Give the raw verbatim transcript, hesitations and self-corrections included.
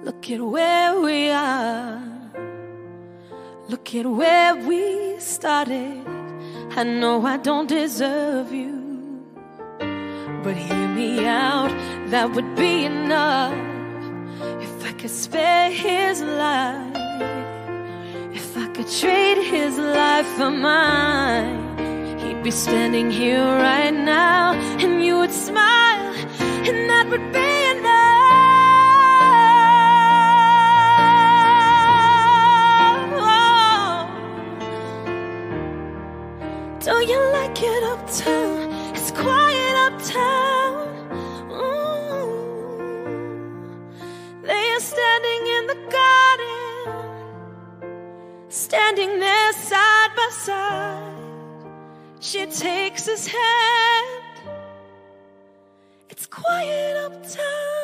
Look at where we are. Look at where we started. I know I don't deserve you, but hear me out, that would be enough. If I could spare his life, if I could trade his life for mine, he'd be standing here right now, and you would smile, and that would be enough. Don't you like it uptown? It's quiet uptown. Ooh. They are standing in the garden, standing there side by side. She takes his hand. It's quiet uptown.